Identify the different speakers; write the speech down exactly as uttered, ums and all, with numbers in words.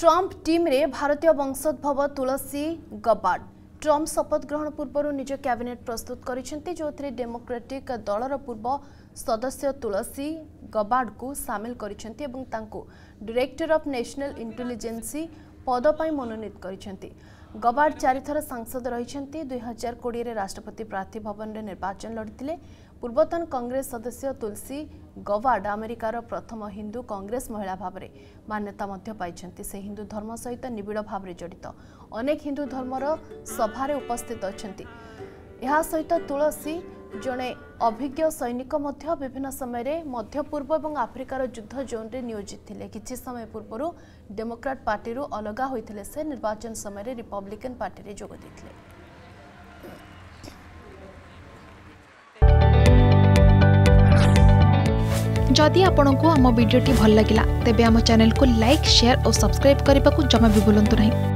Speaker 1: Trump team रे भारतीय वंशोद्भव तुलसी Gabbard Trump शपथ ग्रहण पूर्व निज कैबिनेट प्रस्तुत करिसेंती जो डेमोक्रेटिक दलर पूर्व सदस्य तुलसी गब्बार्ड को सामिल करिसेंती एवं तांको डायरेक्टर ऑफ नेशनल इंटेलिजेंसी पद पर मनोनीत करिसेंती। गब्बार्ड चारिथर सांसद रही दुई हजार कोड़े राष्ट्रपति प्रार्थी भवन में निर्वाचन लड़ते। पूर्वतन कांग्रेस सदस्य तुलसी गब्बार्ड अमेरिकार प्रथम हिंदू कांग्रेस महिला भाव में मान्यता पाइछंती। से हिंदू धर्म सहित निबिड़ भाव में जड़ित अनेक हिंदू धर्मर सभार उपस्थित अछंती। यह सहित तुलसी जड़े अभिज्ञ सैनिक मध्य विभिन्न समय मध्य पूर्व और आफ्रिकार युद्ध जोन रे नियोजित थिले। किछि समय पूर्व डेमोक्रेट पार्टी अलग होइथिले से निर्वाचन समय रिपब्लिकन पार्टी रे जोग देथिले।
Speaker 2: जदि आपंक आम भिडी भल लगा तेब आम चैनल को लाइक शेयर और सब्सक्राइब करने को जमा भी भूलु नहीं।